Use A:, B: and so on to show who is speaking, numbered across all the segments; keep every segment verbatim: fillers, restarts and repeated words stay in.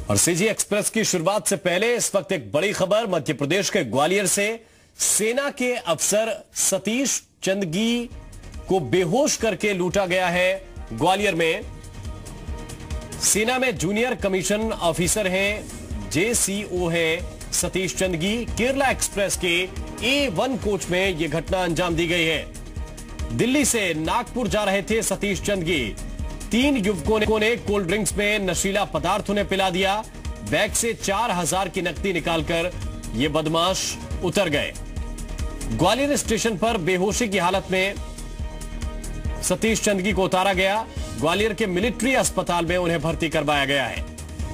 A: और CG express की शुरुआत से पहले इस वक्त एक बड़ी खबर मध्य प्रदेश के ग्वालियर से। सेना के अफसर सतीश चंदगी को बेहोश करके लूटा गया है। ग्वालियर में सेना में जूनियर कमीशन ऑफिसर हैं, जेसीओ हैं सतीश चंदगी। केरला एक्सप्रेस के ए वन कोच में यह घटना अंजाम दी गई है। दिल्ली से नागपुर जा रहे थे सतीश चंदगी। तीन युवकों ने कोल्ड ड्रिंक्स में नशीला पदार्थ उन्हें पिला दिया। बैग से चार हजार की नकदी निकालकर ये बदमाश उतर गए। ग्वालियर स्टेशन पर बेहोशी की हालत में सतीश चंदगी को उतारा गया। ग्वालियर के मिलिट्री अस्पताल में उन्हें भर्ती करवाया गया है।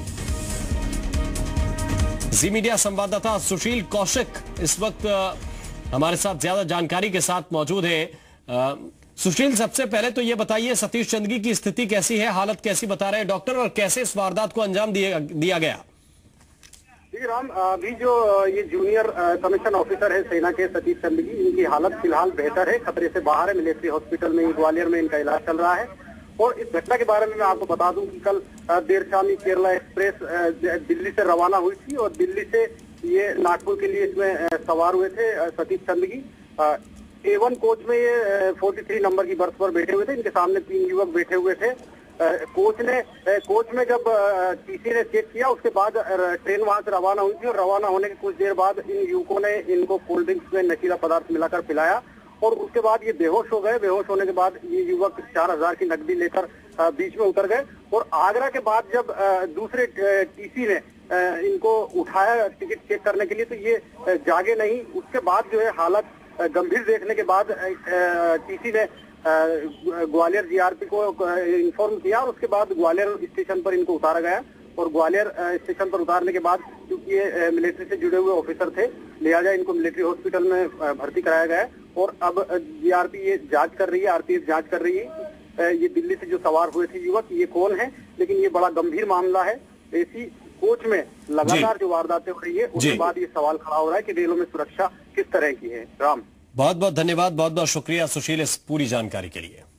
A: जी मीडिया संवाददाता सुशील कौशिक इस वक्त हमारे साथ ज्यादा जानकारी के साथ मौजूद है। सुशील, सबसे पहले तो ये बताइए सतीश चंदगी की स्थिति कैसी है, हालत कैसी बता रहे हैं डॉक्टर, और कैसे इस वारदात को अंजाम दिया, दिया गया?
B: जी राम, अभी जो ये जूनियर कमीशन ऑफिसर है सेना के सतीश चंदगी, इनकी हालत फिलहाल बेहतर है, खतरे से बाहर है। मिलिट्री हॉस्पिटल में ग्वालियर में इनका इलाज चल रहा है। और इस घटना के बारे में मैं आपको बता दूं कि कल देर शाम केरला एक्सप्रेस दिल्ली से रवाना हुई थी और दिल्ली से ये नागपुर के लिए इसमें सवार हुए थे Satish Chandgi. A one coach में ये तैंतालीस नंबर की बर्थ पर बैठे हुए थे। इनके सामने तीन युवक बैठे हुए थे। कोच ने कोच में जब टीसी ने चेक किया, उसके बाद ट्रेन वहां से रवाना हुई थी और रवाना होने के कुछ देर बाद इन युवकों ने इनको कोल्ड ड्रिंक्स में नशीला पदार्थ मिलाकर पिलाया और उसके बाद ये बेहोश हो गए। बेहोश होने के बाद ये युवक चार हजार की नकदी लेकर बीच में उतर गए और आगरा के बाद जब दूसरे टीसी ने इनको उठाया टिकट चेक करने के लिए तो ये जागे नहीं। उसके बाद जो है हालत गंभीर देखने के बाद टीसी ने ग्वालियर जीआरपी को इन्फॉर्म किया और उसके बाद ग्वालियर स्टेशन पर इनको उतारा गया। और ग्वालियर स्टेशन पर उतारने के बाद क्योंकि ये मिलिट्री से जुड़े हुए ऑफिसर थे, लिहाजा इनको मिलिट्री हॉस्पिटल में भर्ती कराया गया और अब जीआरपी ये जांच कर रही है, आरपीएफ जांच कर रही है ये दिल्ली से जो सवार हुए थे युवक ये कौन है। लेकिन ये बड़ा गंभीर मामला है। एसी कोच में लगातार जो वारदातें हो रही है उसके बाद ये सवाल खड़ा हो रहा है कि रेलों में सुरक्षा किस तरह की है। राम,
A: बहुत बहुत धन्यवाद, बहुत बहुत शुक्रिया सुशील इस पूरी जानकारी के लिए।